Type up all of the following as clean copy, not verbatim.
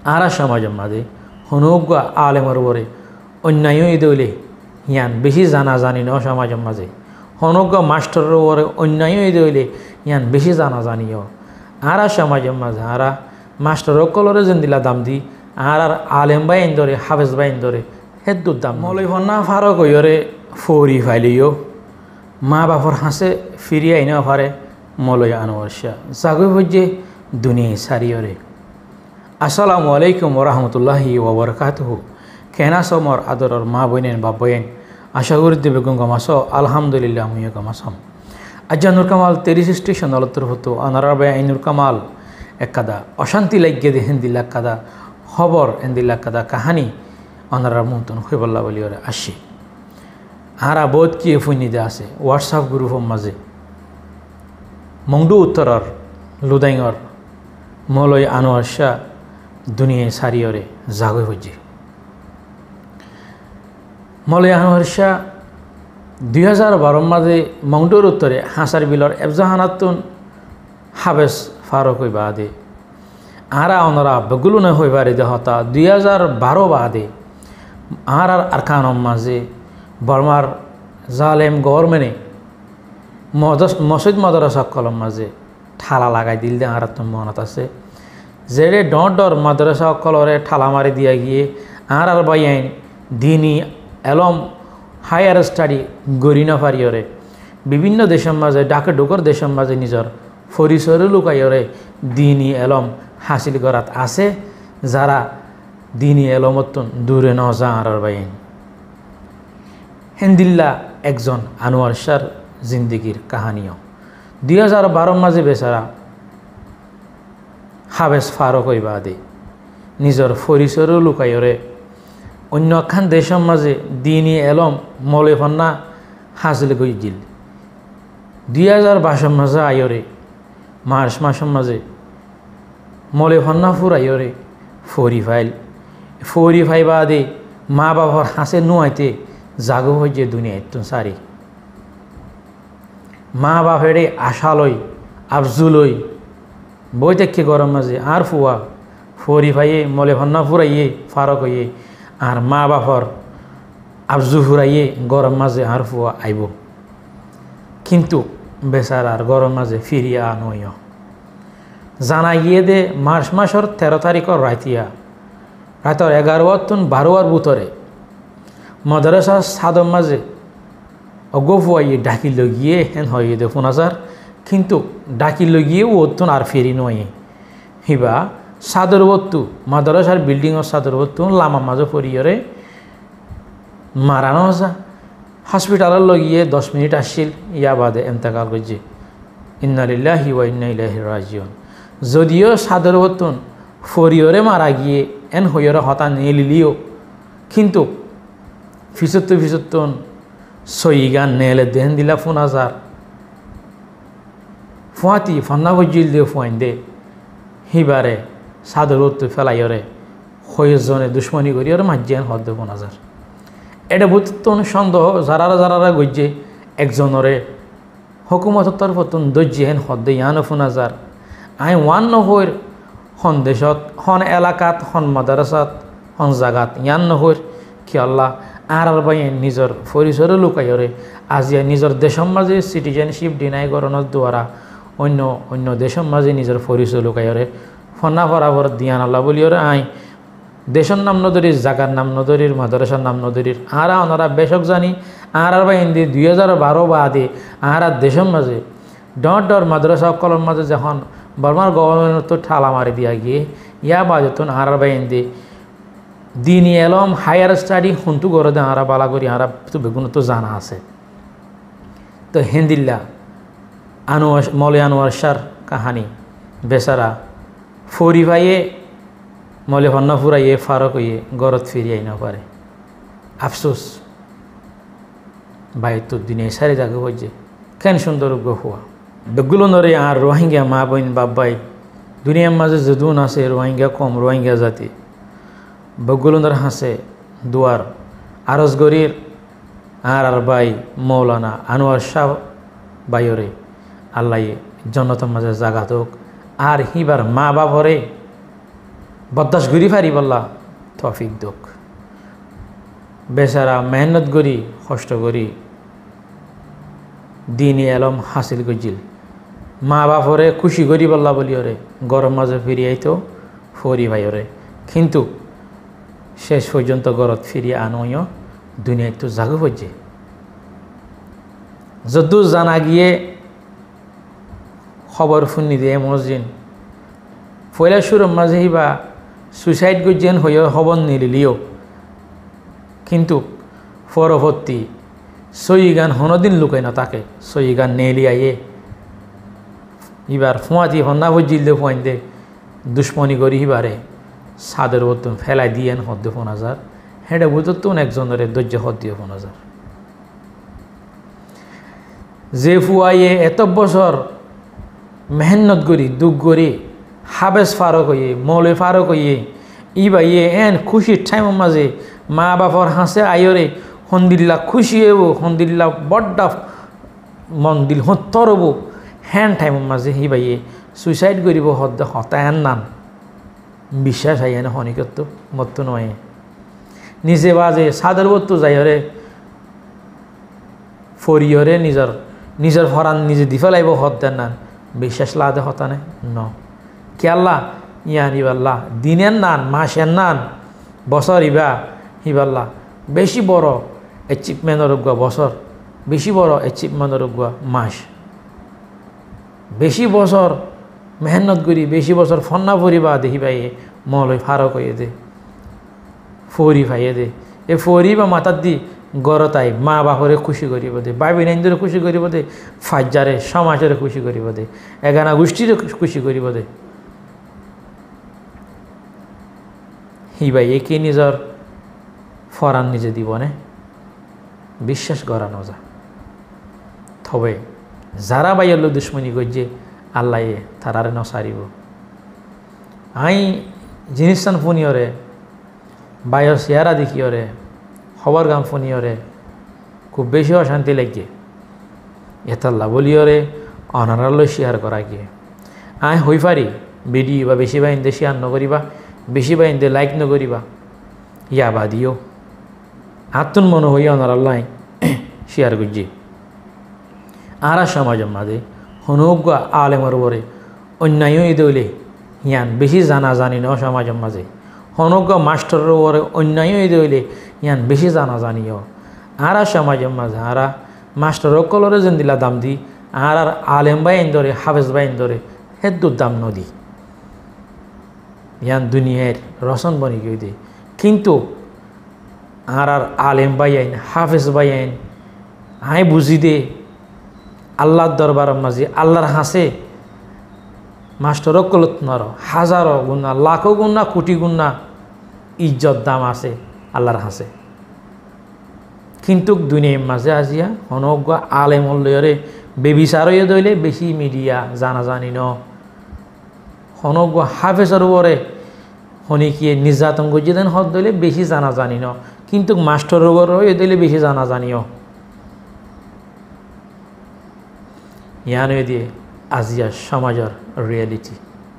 আরা সমাজের মাঝে হনুজ্ঞ আলেমর বরে অন্যায় দইলে ইয়ান বেশি জানা জানি ন সমাজের মাঝে হনুজ্ঞ মাস্টারের বরে অন্যায় দইলে ইয়ান বেশি জানা জানিও আরা সমাজের মাঝে আরা মাস্টার কলরে যেন দিলা দাম দি আর আলেম বাইন ধরে হাফেজ বাইন ধরে হেদ্দুর দাম মলই ফন্না ফারক হইরে ফৌরি ফাইলিও মা বাপর হাসে ফিরিয়ে আইনা পারে মলয় আনোয়ার শাহ জাগই বজ্জে দুনিয়ায় সারিয়রে। আসসালামু আলাইকুম ওরহমতুল্লাহি ওবরকাতুহু। কেনা সমর আদরর মা বইনেন বা বইন আশা করি দেবে গমাস আলহামদুলিল্লাহ মুইও গমাসম। আজ্জা কামাল 30 স্টেশন অলত্তর হতো আনারার বাই আইনুর কামাল একাদা অশান্তি লাগিয়ে দেহেন দিল্লা কাদা খবর এন দিল্লা কাদা কাহানি আনারার মতন হইবল্লা বলি ওরা আসি আরা বোধ কি ফুইনিদে আছে হোয়াটসঅ্যাপ গ্রুপের মাঝে মংডু উত্তরর লুদাইঙর মলয় আনোয়ার শাহ দুনিয়ায় সারিয়রে জাগই হজ্জে। মলয় আনোয়ার শাহ 2012 মাঝে মংডুর উত্তরে হাসার বিলর এফজাহানাতুন হাবেস ফারক হই বাদে আরা অনরা বগুলো না হইবারে দেহতা 2012 বাদে আর আরকানম মাঝে বর্মার জালেম গভর্নমেন্টে মসজিদ মাদ্রাসা কলম মাঝে ঠালা লাগাই দিল দে আর তো মনত আছে যেড়ে ডর মাদ্রাসা কলরে ঠালা মারি দিয়া গিয়ে আর বাইন দিনী এলম হায়ার স্টাডি গড়ি না পারিয়রে বিভিন্ন দেশের মাঝে ডাকে ডুকর দেশের মাঝে নিজের ফরিসরে লুকাইয়রে দিনী এলম হাসিল করাত আছে যারা দিনী এলমতন দূরে ন যা আর বাইন হেন্দিল্লা একজন আনোয়ার শাহর জিন্দিগির কাহানিও 2012 মাঝে বেচারা হাবেস ফারক হই বাদে নিজের ফরিসরে লুকাইয়রে অন্য খান দেশের মাঝে দিনী এলম মলে ফন্না হাসিল গইজিল 2022 মাঝে আয়রে মার্চ মাসের মাঝে মলে ফন্না ফুরাইয়রে ফরি ফাই বাদে মা বাবার হাসে নুয়াইতে জাগো হইছে দুনিয়ায় তো সারি মা বাপেরে আশালই আফজুলই বই দেখে গরম মাঝে আর ফুয়া ফরি ফাইয়ে মলে ফন্না ফুরাইয়ে ফারক হইয়ে আর মা বাপর আফজু ফুরাইয়ে গরম মাঝে আর ফুয়া আইব কিন্তু বেচার আর গরম মাঝে ফিরিয়া নইও জানা গিয়ে দে মার্চ মাসের 13 তারিখর রাতর 11-12 বুতরে মাদ্রাসা সাদম মাঝে অগফুয়াইয়ে ডাকি লগিয়ে হেন হয়ে দে ফোনাজার কিন্তু ডাকি লগিয়ে ওতুন আর ফেরি নয় হিবা সাদর বত্তু মাদ্রাসার বিল্ডিংয়ের সাদর বত্তু লামা মাঝে পড়িয়রে মারানো যা হসপিটালের লগিয়ে 10 মিনিট আসছিল ইয়া বাদে এন্তেকাল করছে। ইন্না লিল্লাহি ওয়া ইন্না ইলাইহি রাজিউন। যদিও সাদর বত্তুন ফরিয়রে মারা গিয়ে এন হইয়রে হতা নিয়ে লিলিও কিন্তু ফিসত্তুন সইগান নেলে দেহেন দিলা ফোনাজার ফুয়াতি ফন্না বজিল দে ফুয়াইন দে হিবারে সাদর উত্তর ফেলাইয়রে হইজনে দুশ্মনী করিয়রে মাজ্জিয়ান হদ দে ফোনাজার এটা বুতন সন্দেহ যারা গজ্জে একজনরে হুকুমতের তরফতুন দজ্জি হেন হদ দে ইয়ানো ফোনাজার আই ওয়ান নহর হন দেশত হন এলাকাত হন মাদ্রাসাত হন জাগাত ইয়ান নহর কি আল্লাহ আর বাইন নিজের ফরিসরে লুকাইয়রে আজিয়া নিজের দেশের মাঝে সিটিজেনশিপ ডিনাই করানোর দ্বারা অন্য দেশের মাঝে নিজের ফরিসরে লুকাইয়রে ফন্না ফরাবর দিয়ান আল্লাহ বলিওরে আই দেশের নাম নদরির জাগার নাম নদরির মাদ্রাসার নাম নদরির আর ওনারা বেশক জানি আর বাইন দিয়ে 2012 বাদে আর দেশের মাঝে ডর মাদ্রাসা কলম মাঝে যখন বর্মার গভর্নমেন্ট তো ঠালা মারি দিয়া গিয়ে ইয়া বাজতন আর বাইন দিয়ে দিনী এলম হায়ার স্টাডি হুন্তু করে দে আরা বালা করি আরা তো বেগুন তো জানা আছে তো হেন্দিল্লা মলে আনোয়ার শাহর কাহানি বেচারা ফরি ভাইয়ে মলে হন্না ফুরাইয়ে ফারক হইয়ে গরত ফিরিয়ে আইনা পারে আফসোস ভাই তো দিনে সারি জাগে হয়েছে কেন সুন্দর গহুয়া বেগুলো নরে আর রোহিঙ্গা মা বোন বাবাই দুনিয়ার মাঝে যদুন আছে রোহিঙ্গা কম রোহিঙ্গা জাতি বগুলন্দর হাসে দুয়ার আরজগরির আর বাই মৌলানা আনোয়ার শাহ বাইরে আল্লাহ জন্নতর মাঝে জাগাত হোক আর হিবার মা বাপরে বরদাস্ত করি পারি বললা তৌফিক দোক। বেচারা মেহনত করি কষ্ট করি দিনই এলম হাসিল করছিল, মা বাপরে খুশি করি বললা বলি ওরে গরম মাঝে ফিরিয়ে আইতো ফরি ভাই ওরে, কিন্তু শেষ পর্যন্ত গরত ফিরিয়ে আনইও দুনিয়ায় তো জাগো হচ্ছে। যদু জানা গিয়ে খবর শুনি দিয়ে মসজিদ পয়লা সুরম মাঝে হিবা সুইসাইড করছেন হইয়া খবর নিলিও, কিন্তু পরবর্তী সই গান হনদিন লুকাই না তাকে সই গান নেলি আইয়ে এবার ফুঁয়াতি হন্না ভজিল দে ফুয়াইন দে দুশ্মনী করি হিবারে সাদের বর্তন ফেলাই দিয়েন হদ্দে 5000 হেঁটে বুঝতুন একজনের ধৈর্য হদ দিয়ে 5000। যে ফুয়াইয়ে এত বছর মেহনত করি দুঃখ করি হাবেস ফারক হইয়ে মৌলে ফারক হইয়ে ই বাইয়ে এন খুশির ঠাইমের মাঝে মা বাপর হাসে আইরে হন্দিল্লা খুশি হব হন্দিল্লা বড্ডা মন দিল হত্তর হব হ্যান টাইমের মাঝে হি বাইয়ে সুইসাইড করিব হদ্দে হতায়ন নান বিশ্বাস আইয়েন হনিকত্ব মত নয় নিজে বাজে সাদের বত্তু যাইরে ফরিয়রে নিজের ফরান নিজে দি ফেলাইব হদ্দের নান বিশ্বাস লাদে হতানে ন কে আল্লাহ ইয়ান ইবাল্লাহ দিনের নান মাসের নান বছর ইবা হিবাল্লাহ বেশি বড় অ্যাচিভমেন্টের গুয়া বছর, বেশি বড় অ্যাচিভমেন্টের গুয়া মাস, বেশি বছর মেহনত করি বেশি বছর ফন্না ফরিবা দেখি পাইয়ে মলই ফারক হয়ে দে ফরি পাইয়ে দে এ ফরি বা মাতার দি গরতাই মা বাপরে খুশি করিব দে বাবি নাইন্দরে খুশি করিব দে ফাজ্জারে সমাজের খুশি করিব দে এগানা গোষ্ঠীরে খুশি করিব দে হি ভাই একে নিজের ফরান নিজে দিবনে বিশ্বাস করা নজা তবে যারা বাইয়াল দুশ্মনী করছে আল্লাহ তারারে নসারিব। আই জিনিসান ফুনিয়রে বাইর চেহারা দেখিওরে খবর গান ফুনিয়রে খুব বেশি অশান্তি লাগে এতাল্লা বলিওরে অনারাল্য শেয়ার করা গিয়ে আই হই পারি ভিডিও বা বেশি বাইন্দে শেয়ার নকরিবা বেশি বাইন্দে লাইক নকরিবা ইয়া বাদিও আত্মন মনে হই অনারাল্লাহ শেয়ার করছি আর সমাজের মাঝে হনুজ্ঞ আলেমর বরে অন্যায় দইলে ইয়ান বেশি জানা জানি ন সমাজের মাঝে হনুজ্ঞ মাস্টারের বরে অন্যায় দইলে ইয়ান বেশি জানা জানিও আর সমাজের মাঝে আরা মাস্টার কলরে যেন দিলা দাম দি আর আলেম বাইন ধরে হাফেজ বাইন ধরে হেদ্দুর দাম নদী ইয়ান দুনিয়ার রসন বনি গিয়ে দে, কিন্তু আর আলেম বাইন হাফেজ বাইন আই বুঝি দে আল্লাহর দরবার মাঝে আল্লাহর হাসে মাস্টার কলত নর হাজারো গুণা লাখো গুণা কোটি গুণা ইজ্জত দাম আছে আল্লাহর হাসে, কিন্তু দুনিয়ার মাঝে আজিয়া অনজ্ঞ আলেম লয়রে বেবিচারয়ে দইলে বেশি মিডিয়া জানা জানি ন অনজ্ঞ হাফেজর উপরে হনিকিয়ে নির্যাতন গজিয়ে দেন হদ দইলে বেশি জানা জানি ন, কিন্তু মাস্টার উপরে দইলে বেশি জানা জানিও ইয়ান দিয়ে আজিয়া সমাজের রিয়েলিটি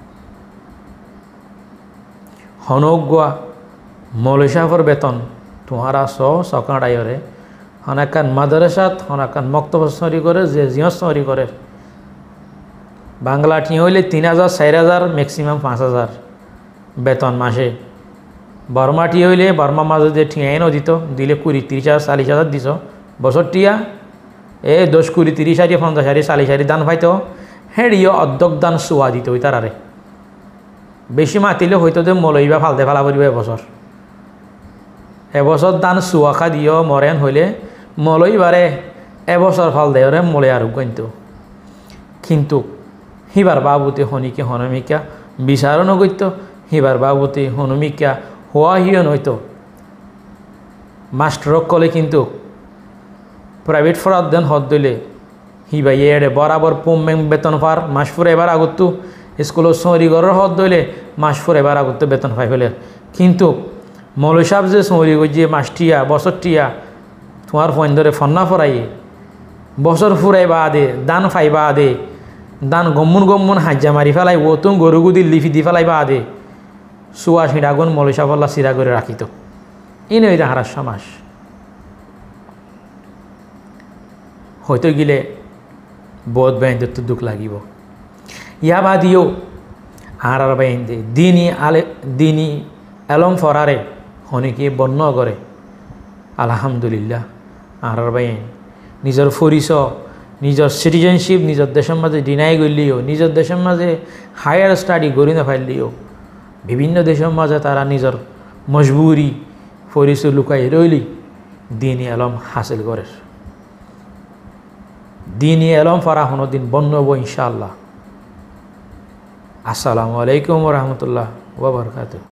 হনজ্ঞা মৌলভী সাহেবের বেতন তোমারা সকাড়াইরে হনাকান মাদ্রাসাত হনাকান মক্তব সরি করে যে জিও সরি করে বাংলা ঠি হইলে 3000 4000 ম্যাক্সিমাম 5000 বেতন মাসে, বর্মা ঠি হইলে বর্মা মাঝে যে ঠিয়াই দিত দিলে 20-30,000 40,000 দিছ বছর টিয়া 10-20-30 50 দান পাইতো হেড়িও অর্ধক দান চুয়া দিত ওই তারারে বেশি মাতিলে হয়তো যে মলইবা ফালতে ফেলা পড়ব এবছর দান চুয়া খা দিও মরেন হইলে মলইবারে এবছর ফাল দেয়রে মলে আর কিন্তু হিবার বাবুতে হনিকে হনমিকা বিচারও নগত্য হিবার বাবুতে হনমিকা হওয়া হিও নইতো মাস্টারক কলে কিন্তু প্রাইভেট ফরাত দেন হদ দিলে হি ভাই এড়ে বরাবর পম্মেং বেতন পার মাস ফুরে এবার আগত স্কুলের সৌরিগরের হদ দইলে মাস ফুরে এবার আগত বেতন পাই ফেলে, কিন্তু মৌলভী সাহেব যে সৌরি গজিয়ে মাসটিয়া বছরটিয়া তোমার ফোন ধরে ফন্না ফরাইয়ে বছর ফুরাই বা দে দান ফাইবা দে দান গম্মুন হাজ্জা মারি ফেলাই ও তুম গরুগুদি লিফি দি ফেলাই বা দে চুয়া সিডাগুন মলিশাপাল্লা চিরা করে রাখিত ইনে ওই হারার সমাস হয়তো গিলে বোধ বাইন তো দুঃখ লাগিব ইয়া বাদিও আর বাইন দে দিনী এলম ফরারে হনিকে বর্ণ করে আলহামদুলিল্লাহ আর বাইন নিজের পরিচয় নিজের সিটিজেনশিপ নিজের দেশের মাঝে ডিনাই করলিও নিজের দেশের মাঝে হায়ার স্টাডি গড়ি না ফাইলিও বিভিন্ন দেশের মাঝে তারা নিজের মজবুরি পরিচয় লুকাই রইলি দিনী এলম হাসিল করে দিনী এলম ফারা হনো দিন বন্য হব ইনশাআল্লাহ। আসসালামু আলাইকুম ওয়া রাহমাতুল্লাহ ওয়া বারাকাতুহু।